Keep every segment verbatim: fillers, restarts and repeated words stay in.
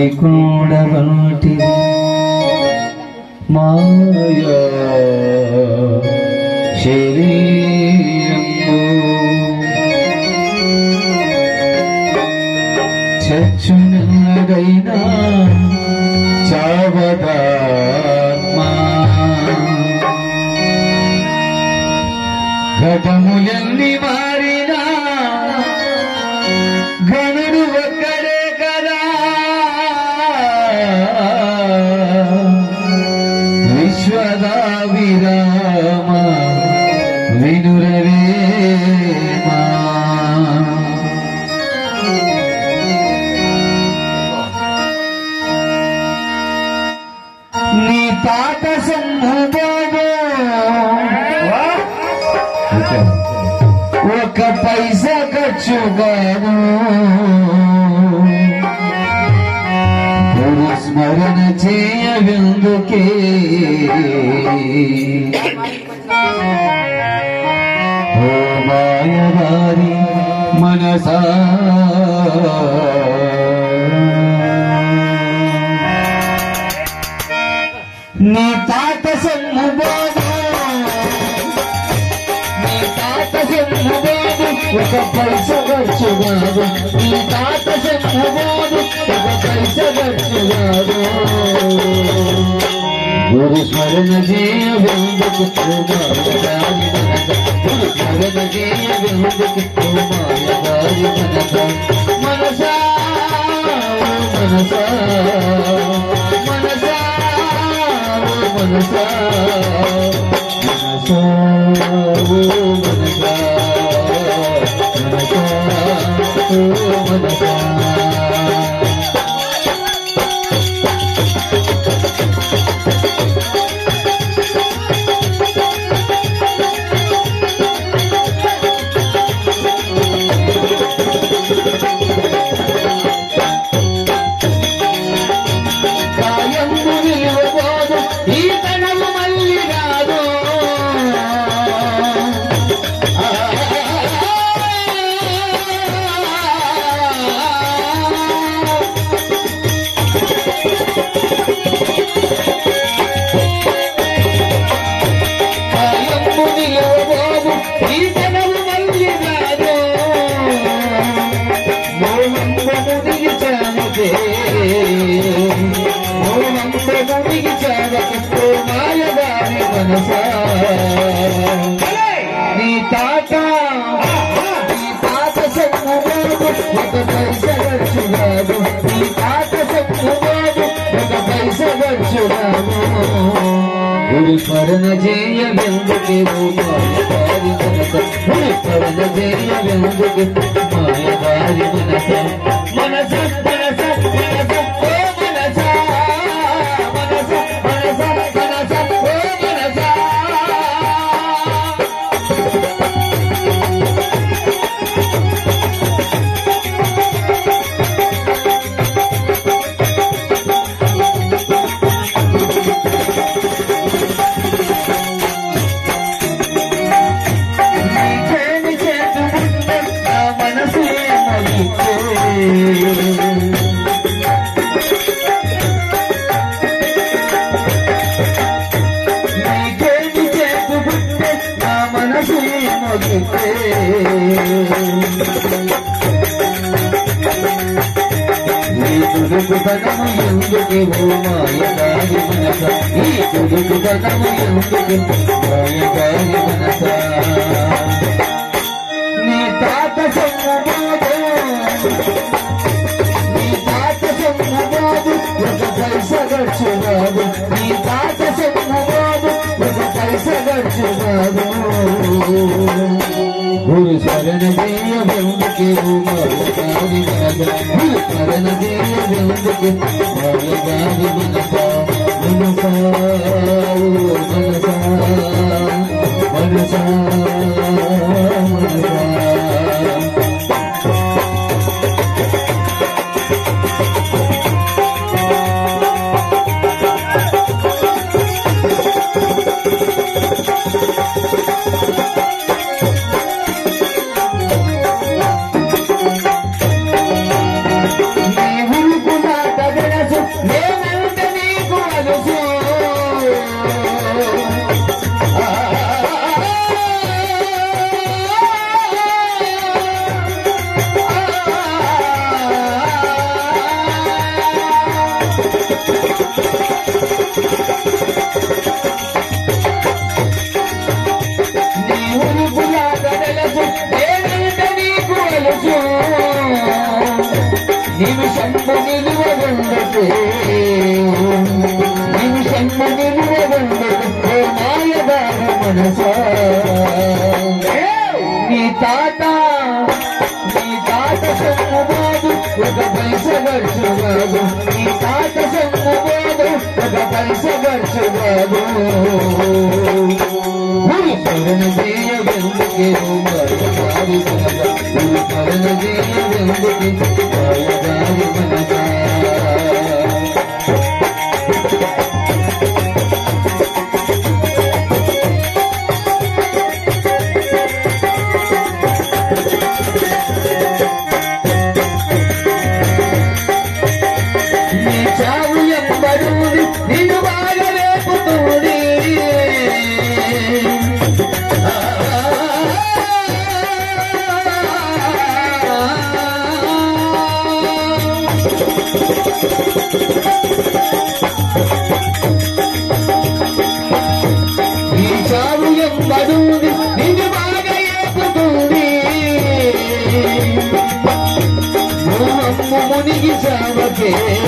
కూడవాటి మాయా శరీరము చచ్చునగైనా చావదాత్మా ఘటములన్నీ మారినా గణుడు ఒక్కడే కదా విశ్వదా విరామ వినురవేమా నీ తాత సన్నుబాబు ఒక పైసా ఖర్చు కాదు గురు స్మరణ చేయవెందుకే ఓ మాయవారి మనసా నీ తాత సన్నుబాబు నీ తాత సన్నుబాబు ఒక పైస ఖర్చు కాదు నీ తాత సన్నుబాబు ఒక పైస ఖర్చు కాదు గురు స్మరణ చేయవెందుకు మాయదారి గురు స్మరణ చేయవెందుకు మాయదారి మనసా మనసా మనసా మనసా మనసా మనసా మనసా నీ తాత నీ తాత సన్నుబాబు ఒక పైస ఖర్చు కాదు నీ తాత సన్నుబాబు ఒక పైస ఖర్చు కాదు గురు స్మరణ చేయవెందుకే మాయదారి మనస గురు స్మరణ చేయవెందుకే మాయదారి మనస మనస మనస మనస తుడుకు పదము ఎందుకు మాయదారి మనస ఈ తుడుకు పదము ఎందుకు మాయదారి మనస నీ తాత సన్నుబాబు నీ తాత సన్నుబాబు ఒక పైస ఖర్చు కాదు నీ తాత సన్నుబాబు ఒక పైస ఖర్చు కాదు గురు శరణ చేయవెందుకే మాయదారి మనస గురు శరణ చేయవెందుకే మాయదారి మనస మనసా మనసా మనసా నిమిషమ్మ నిలువెందుకే మాయదారి మనసా నీ తాత నీ తాత సొమ్ముబాదు ఒక పైస ఖర్చుబాదు నీ తాత సొమ్ముబాదు ఒక పైస ఖర్చుబాదు గురు కరుణ చేయవెందుకే మాయదారి మనసా గురు కరుణ చేయవెందుకే మాయదారి మనసా నిన్ను బాగా లేపుతూనే ఈ చావు ఎంబడూది నిన్ను బాగా ఏపుతూనే మోహమ్ము మునిగి చావకే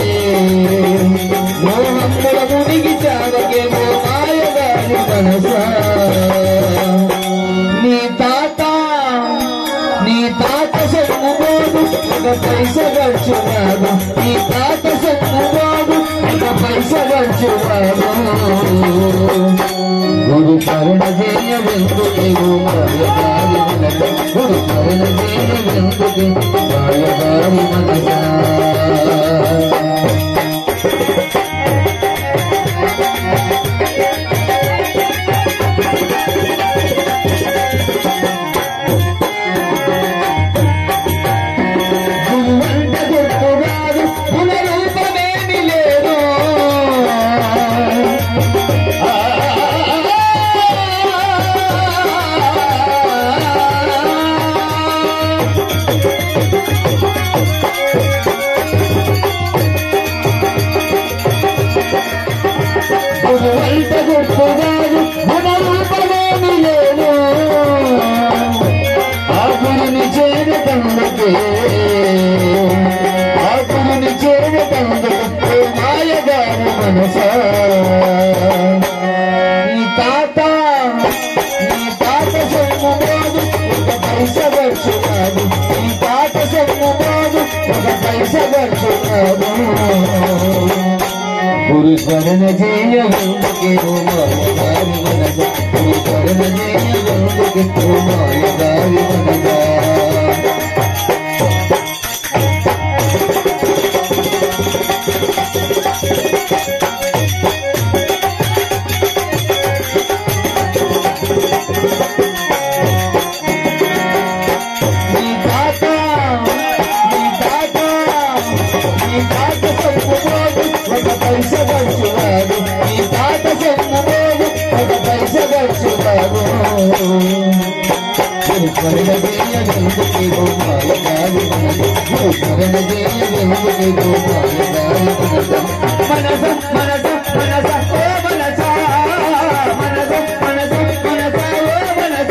మోహమ్ముల మునిగి చావకే మో మాయదారి మనసా నీ తాత నీ తాత సొమ్ముబోదు ఒక పైస ఖర్చురాదు నీ తాత సొమ్ముబోదు ఒక పైస ఖర్చురాదు గురు కరుణ చేయవెందుకే మాయదారి మనస గురు కరుణ చేయవెందుకే మాయదారి మనసా వంట గుర్తుగాదు మన రూపమేమి లేదు ఆ గురుని చేరకందుకే ఆ గురుని చేరకందుకే మాయదారి మనసా నీ తాత నీ తాత సొమ్ముబోదు ఒక పైస ఖర్చురాదు నీ తాత సొమ్ముబోదు ఒక పైస ఖర్చురాదు గురు కరుణ చేయవెందుకే మాయదారి మనస గురు కరుణ చేయవెందుకే మాయదారి మనసా నీ తాత నీ తాత నీ తాత సొమ్ముబోదు ఒక పైస ఖర్చురాదు నీ తాత సొమ్ముబోదు ఒక పైస ఖర్చురాదు గురు కరుణ చేయవెందుకే మాయదారి మనస గురు కరుణ చేయవెందుకే మాయదారి మనస మనస మనస మనస ఓ మనస మనస మనస మనస ఓ మనస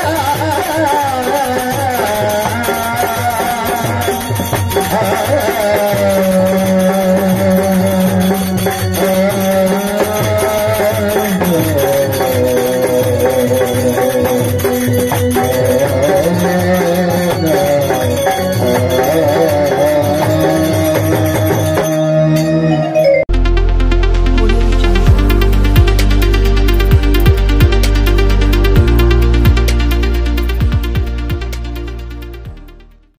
Ah